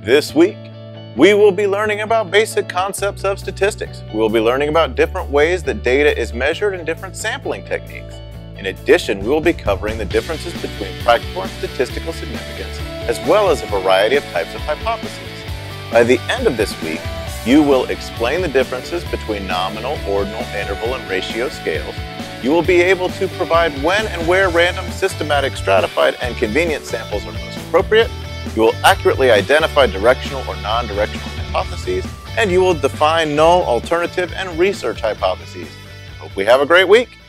This week, we will be learning about basic concepts of statistics. We will be learning about different ways that data is measured and different sampling techniques. In addition, we will be covering the differences between practical and statistical significance, as well as a variety of types of hypotheses. By the end of this week, you will explain the differences between nominal, ordinal, interval, and ratio scales. You will be able to provide when and where random, systematic, stratified, and convenient samples are most appropriate. You will accurately identify directional or non-directional hypotheses, and you will define null, alternative, and research hypotheses. Hope we have a great week.